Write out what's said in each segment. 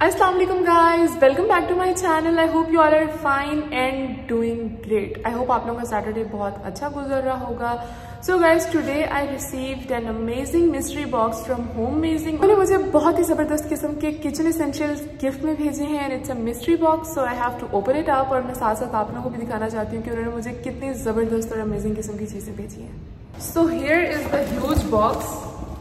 अस्सलाम वालेकुम guys, welcome back to my channel. I hope you all are fine and doing great. I hope आप लोगों का Saturday बहुत अच्छा गुजर रहा होगा। So guys, today I received an amazing mystery box from Homemazing. उन्होंने मुझे बहुत ही जबरदस्त किस्म के किचन एसेंशियल्स गिफ्ट में भेजे हैं and it's a mystery box, so I have to open it up. और मैं साथ साथ आप लोगों को भी दिखाना चाहती हूँ कि उन्होंने मुझे कितनी जबरदस्त और अमेजिंग किस्म की चीजें भेजी हैं। So here is the huge box,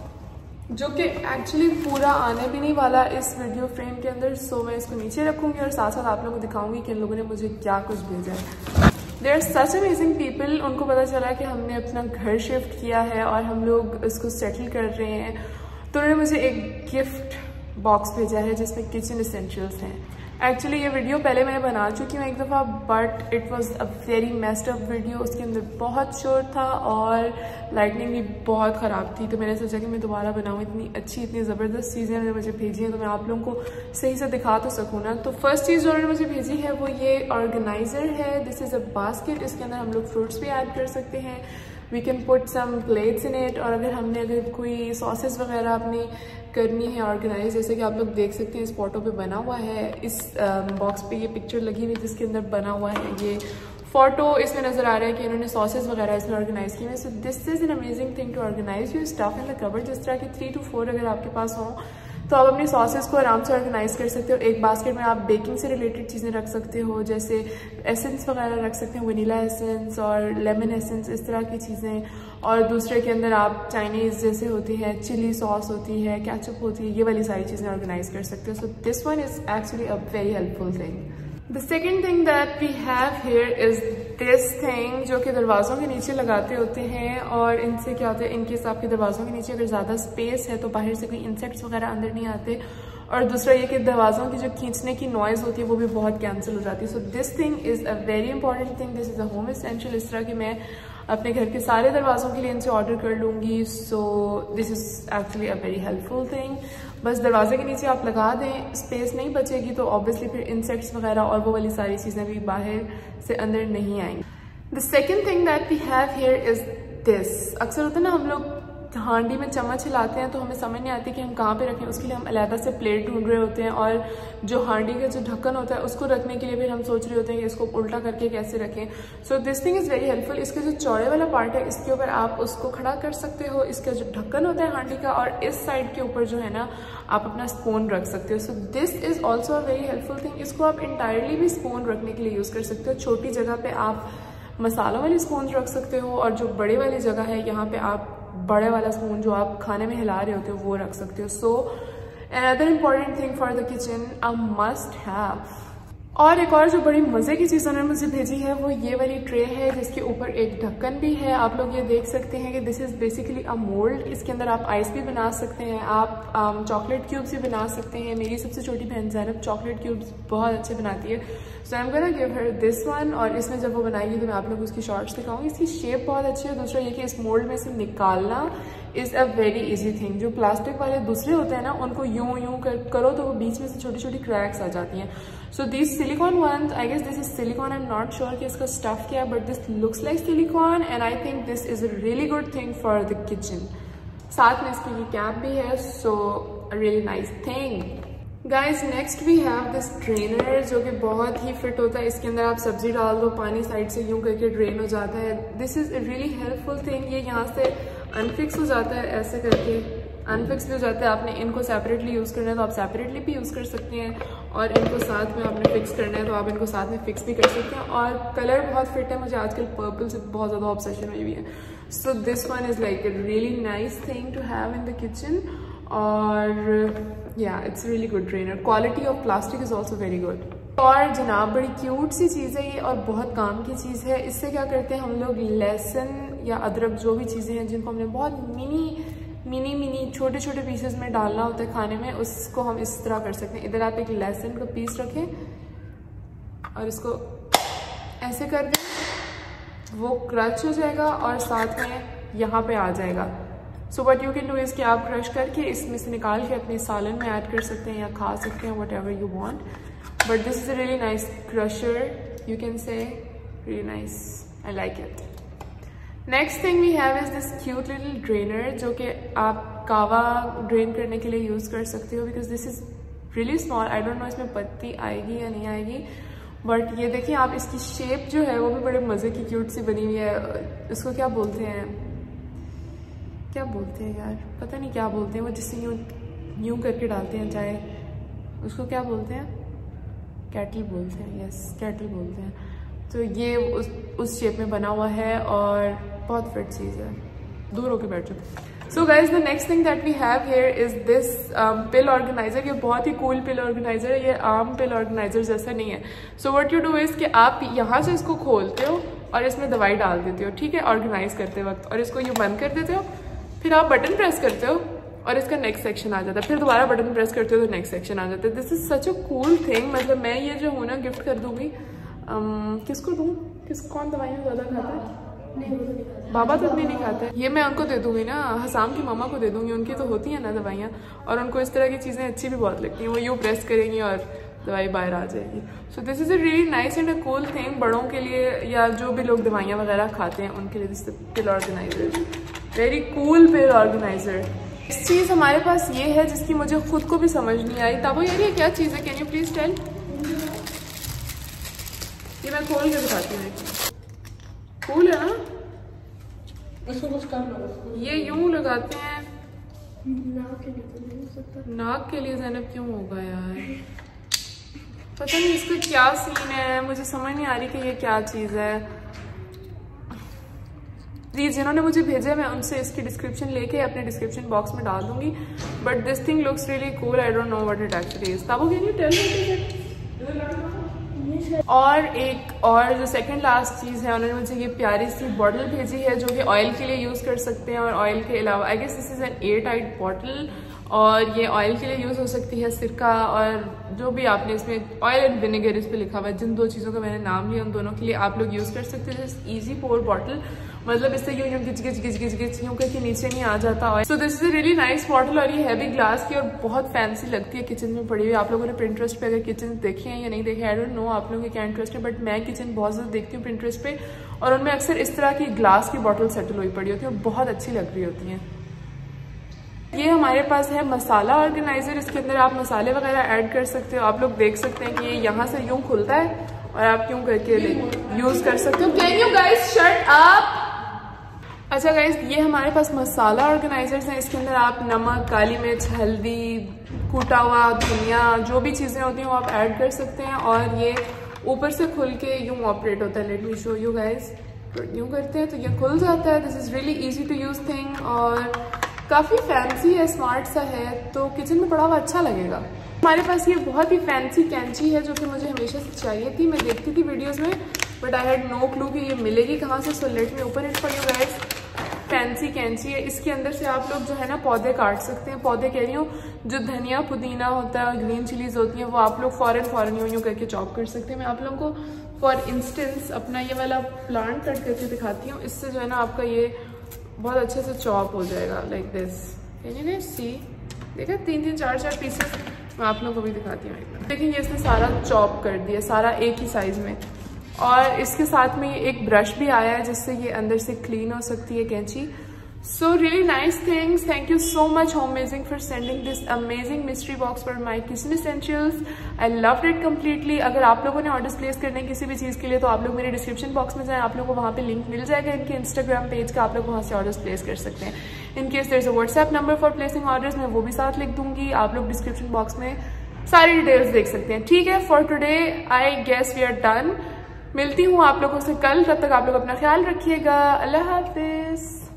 जो कि एक्चुअली पूरा आने भी नहीं वाला इस वीडियो फ्रेम के अंदर। सो मैं इसको नीचे रखूंगी और साथ साथ आप लोगों को दिखाऊंगी कि इन लोगों ने मुझे क्या कुछ भेजा है। There are such amazing people. उनको पता चला कि हमने अपना घर शिफ्ट किया है और हम लोग इसको सेटल कर रहे हैं, तो उन्होंने मुझे एक गिफ्ट बॉक्स भेजा है जिसमें किचन एसेंशियल्स हैं। एक्चुअली ये वीडियो पहले मैंने बना चुकी हूँ एक दफ़ा, but it was a very messed up video. उसके अंदर बहुत शोर था और लाइटनिंग भी बहुत ख़राब थी, तो मैंने सोचा कि मैं दोबारा बनाऊँ। इतनी अच्छी इतनी ज़बरदस्त चीज़ें उन्होंने मुझे भेजी हैं तो मैं आप लोगों को सही से दिखा तो सकूँ ना। तो फर्स्ट चीज़ जो उन्होंने मुझे भेजी है वो ये ऑर्गेनाइज़र है। This is a basket. इसके अंदर हम लोग फ्रूट्स भी ऐड कर सकते हैं। We can put some plates in it. और अगर कोई सॉसेस वगैरह अपनी करनी है ऑर्गेनाइज, जैसे कि आप लोग देख सकते हैं इस फोटो पे बना हुआ है, इस बॉक्स पे ये पिक्चर लगी हुई जिसके अंदर बना हुआ है ये फोटो। इसमें नजर आ रहा है कि इन्होंने सॉसेस वगैरह इसमें ऑर्गेनाइज किए हैं। So this is an amazing thing to organise your stuff in the cupboard. जिस तरह के 3 to 4 अगर आपके पास हों तो आप अपनी सॉसेस को आराम से ऑर्गेनाइज कर सकते हो। एक बास्केट में आप बेकिंग से रिलेटेड चीज़ें रख सकते हो, जैसे एसेंस वगैरह रख सकते हैं, वनीला एसेंस और लेमन एसेंस, इस तरह की चीज़ें। और दूसरे के अंदर आप चाइनीज़ जैसे होती है, चिली सॉस होती है, केचप होती है, ये वाली सारी चीज़ें ऑर्गेनाइज कर सकते हो। So this one is actually a very helpful thing. The second thing that we have here is this thing, जो कि दरवाज़ों के नीचे लगाते होते हैं। और इनसे क्या होता है, इनके आपके दरवाज़ों के नीचे अगर ज़्यादा स्पेस है तो बाहर से कोई इंसेक्ट्स वगैरह अंदर नहीं आते। और दूसरा ये कि दरवाज़ों की जो खींचने की नॉइज़ होती है वो भी बहुत कैंसिल हो जाती है। So this thing is a very important thing. This is a home essential. इस तरह की मैं अपने घर के सारे दरवाज़ों के लिए इनसे ऑर्डर कर लूँगी। So this is actually a very helpful thing. बस दरवाजे के नीचे आप लगा दें, स्पेस नहीं बचेगी तो ऑब्वियसली फिर इंसेक्ट्स वगैरह और वो वाली सारी चीज़ें भी बाहर से अंदर नहीं आएंगी। The second thing that we have here is this. अक्सर होता है ना, हम लोग हांडी में चम्मच हिलाते हैं तो हमें समझ नहीं आती कि हम कहाँ पे रखें। उसके लिए हम अलहदा से प्लेट ढूंढ रहे होते हैं और जो हांडी का जो ढक्कन होता है उसको रखने के लिए फिर हम सोच रहे होते हैं कि इसको उल्टा करके कैसे रखें। So this thing is very helpful. इसका जो चौड़े वाला पार्ट है इसके ऊपर आप उसको खड़ा कर सकते हो। इसका जो ढक्कन होता है हांडी का, और इस साइड के ऊपर जो है ना आप अपना स्पून रख सकते हो। So this is also a very helpful thing. इसको आप इंटायरली भी स्पून रखने के लिए यूज़ कर सकते हो। छोटी जगह पे आप मसालों वाली स्पून रख सकते हो और जो बड़े वाली जगह है यहाँ पे आप बड़े वाला स्पून जो आप खाने में हिला रहे होते हो वो रख सकते हो। So another important thing for the kitchen, a must have. और एक और जो बड़ी मज़े की चीज़ उन्होंने मुझे भेजी है वो ये वाली ट्रे है जिसके ऊपर एक ढक्कन भी है। आप लोग ये देख सकते हैं कि this is basically a mould. इसके अंदर आप आइस भी बना सकते हैं, आप चॉकलेट क्यूब्स भी बना सकते हैं। मेरी सबसे छोटी बहन ज़ैनब चॉकलेट क्यूब्स बहुत अच्छे बनाती है, so I am gonna give her this one. और इसमें जब वो बनाएगी तो मैं आप लोग को उसकी शॉर्ट्स दिखाऊंगी। इसकी शेप बहुत अच्छी है। दूसरा ये कि इस मोल्ड में से निकालना is a very easy thing. जो प्लास्टिक वाले दूसरे होते हैं ना उनको यूं करो तो वो बीच में से छोटी छोटी क्रैक्स आ जाती हैं। So this silicone one, I guess this is silicone, I am not sure कि इसका स्टफ क्या है, but this looks like silicone and I think this is a really good thing for the kitchen. साथ में इसकी ये cap भी है, so a really nice thing. Guys next we have this drainer, जो कि बहुत ही फिट होता है। इसके अंदर आप सब्जी डाल दो, पानी साइड से यूं करके ड्रेन हो जाता है। This is a really helpful thing. ये यहाँ से अनफिक्स हो जाता है, ऐसे करके अनफिक्स भी हो जाता है। आपने इनको सेपरेटली यूज़ करना है तो आप सेपरेटली भी यूज़ कर सकते हैं, और इनको साथ में आपने फिक्स करना है तो आप इनको साथ में फिक्स भी कर सकते हैं। और कलर बहुत फिट है, मुझे आजकल पर्पल से बहुत ज़्यादा ऑब्सेशन हुई हुई है। So this one is like a really nice thing to have in the kitchen. और या it's really good drainer. Quality of plastic is also very good. और जनाब बड़ी क्यूट सी चीज़ है ये और बहुत काम की चीज़ है। इससे क्या करते हैं हम लोग, लहसुन या अदरक जो भी चीज़ें हैं जिनको हमने बहुत मिनी छोटे छोटे पीसेस में डालना होता है खाने में, उसको हम इस तरह कर सकते हैं। इधर आप एक लहसुन का पीस रखें और इसको ऐसे कर दें, वो क्रश हो जाएगा और साथ में यहाँ पे आ जाएगा। So what you can do is कि आप क्रश करके इसमें से निकाल के अपने सालन में ऐड कर सकते हैं या खा सकते हैं, whatever you want. But this is a really nice crusher, you can say, really nice, I like it. Next thing we have is this cute little drainer, जो कि आप कावा ड्रेन करने के लिए यूज़ कर सकते हो, because this is really small. I don't know इसमें पत्ती आएगी या नहीं आएगी, बट ये देखिए आप, इसकी शेप जो है वो भी बड़े मज़े की क्यूट सी बनी हुई है। इसको क्या बोलते हैं, क्या बोलते हैं यार, पता नहीं क्या बोलते हैं वो, जिससे यूँ करके डालते हैं चाय, उसको क्या बोलते हैं, कैटल बोलते हैं, यस कैटल बोलते हैं। तो ये उस शेप में बना हुआ है और बहुत फिट चीज़ है। दूर होके बैठ जाओ। So guys, the next thing that we have here is this pill organiser. ये बहुत ही कूल पिल ऑर्गेनाइजर है, ये आम पिल ऑर्गेनाइजर जैसा नहीं है। So what you do is कि आप यहाँ से इसको खोलते हो और इसमें दवाई डाल देते हो, ठीक है, ऑर्गेनाइज करते वक्त, और इसको यूँ बंद कर देते हो, फिर आप बटन प्रेस करते हो और इसका नेक्स्ट सेक्शन आ जाता है, फिर दोबारा बटन प्रेस करते हो तो नेक्स्ट सेक्शन आ जाता है। This is such a cool thing. मतलब मैं ये जो हूँ ना गिफ्ट कर दूंगी। किसको दूँ, कौन दवाइयाँ ज़्यादा खाता है? बाबा तो इतनी नहीं खाते। ये मैं उनको दे दूंगी ना, हसाम की मामा को दे दूंगी, उनकी तो होती है ना दवाइयाँ, और उनको इस तरह की चीज़ें अच्छी भी बहुत लगती हैं। वो यूँ प्रेस करेंगी और दवाई बाहर आ जाएगी। So this is a really nice and a cool thing. बड़ों के लिए या जो भी लोग दवाइयाँ वगैरह खाते हैं उनके लिए this pill organiser, very cool pill organiser. इस चीज़ हमारे पास ये है जिसकी मुझे खुद को भी समझ नहीं आई। ताबो यार ये क्या चीज़ है, कैन यू प्लीज टेल? ये मैं खोल के दिखाती हूँ। कूल है ना, इसको कुछ कर लो। ये यूं लगाते हैं नाक के लिए। ज़ैनब क्यों होगा यार, पता नहीं इसका क्या सीन है, मुझे समझ नहीं आ रही कि ये क्या चीज़ है। प्लीज़ जिन्होंने मुझे भेजा मैं उनसे इसकी डिस्क्रिप्शन लेके अपने डिस्क्रिप्शन बॉक्स में डाल दूंगी। But this thing looks really cool, I don't know what it actually is. ताबो कैन यू टेल? और एक और जो सेकंड लास्ट चीज़ है, उन्होंने मुझे ये प्यारी सी बॉटल भेजी है जो कि ऑयल के लिए यूज़ कर सकते हैं, और ऑयल के अलावा I guess this is an airtight bottle, और ये ऑयल के लिए यूज़ हो सकती है, सिरका और जो भी आपने इसमें ऑयल एंड विनेगर इस पर लिखा हुआ है, जिन दो चीज़ों का मैंने नाम लिया उन दोनों के लिए आप लोग यूज़ कर सकते हैं। जस्ट ईजी पोर बॉटल, मतलब इससे यूँ गिच गिच गिच गिच गिच यूँ करके नीचे नहीं आ जाता oil. So this is a really nice bottle, और ये हैवी ग्लास की और बहुत फैंसी लगती है, किचन में पड़ी हुई। आप लोगों ने पिंटरेस्ट पे अगर किचन देखे हैं या नहीं देखे, आई डोंट नो आप लोगों के क्या इंटरेस्ट है, बट मैं किचन बहुत ज़्यादा देखती हूँ पिंटरेस्ट पे, और उनमें अक्सर इस तरह की ग्लास की बॉटल सेटल हुई पड़ी होती है और बहुत अच्छी लग रही होती हैं। ये हमारे पास है मसाला ऑर्गेनाइजर, इसके अंदर आप मसाले वगैरह ऐड कर सकते हो। आप लोग देख सकते हैं कि ये यहाँ से यूँ खुलता है और आप यूँ करके यूज़ कर सकते हो। Can you guys shut up? अच्छा गाइज, ये हमारे पास मसाला ऑर्गेनाइजर्स हैं। इसके अंदर आप नमक, काली मिर्च, हल्दी, कूटा हुआ धनिया, जो भी चीज़ें होती हैं वो आप ऐड कर सकते हैं, और ये ऊपर से खुल के यूँ ऑपरेट होता है। Let me show you guys. यूँ करते हैं तो ये खुल जाता है। This is really easy to use thing, और काफ़ी फैंसी है, स्मार्ट सा है, तो किचन में पड़ा हुआ अच्छा लगेगा। हमारे पास ये बहुत ही फैंसी कैंची है जो कि मुझे हमेशा से चाहिए थी, मैं देखती थी वीडियोस में, but I had no clue कि ये मिलेगी कहाँ से। So let me open it for you guys. Fancy कैंची है, इसके अंदर से आप लोग जो है ना पौधे काट सकते हैं। पौधे कह रही हूँ, जो धनिया पुदीना होता है और ग्रीन चिलीज होती हैं वो आप लोग फॉरन यूँ करके चॉप कर सकते हैं। मैं आप लोगों को फॉर इंस्टेंस अपना ये वाला प्लांट कट करके दिखाती हूँ। इससे जो है ना आपका ये बहुत अच्छे से चॉप हो जाएगा, like this. Can you see? देखा, 3-3 4-4 पीसेस। मैं आप लोगों को भी दिखाती हूँ। देखिए ये इसने सारा चॉप कर दिया, सारा एक ही साइज में, और इसके साथ में ये एक ब्रश भी आया है जिससे ये अंदर से क्लीन हो सकती है कैंची। So really nice things. Thank you so much होममेजिंग for sending this amazing mystery box for my kitchen essentials. I loved it completely. अगर आप लोगों ने ऑर्डर्स प्लेस करने किसी भी चीज़ के लिए तो आप लोग मेरे डिस्क्रिप्शन बॉक्स में जाएं, आप लोगों को वहाँ पे लिंक मिल जाएगा इनके इंस्टाग्राम पेज का, आप लोग वहाँ से ऑर्डर्स प्लेस कर सकते हैं। In case there is a WhatsApp number for placing orders, मैं वो भी साथ लिख दूंगी। आप लोग डिस्क्रिप्शन बॉक्स में सारी डिटेल्स देख सकते हैं। ठीक है, for today I guess we are done. मिलती हूँ आप लोगों से कल, तब तक आप लोग अपना ख्याल रखिएगा। अल्लाह हाफिज।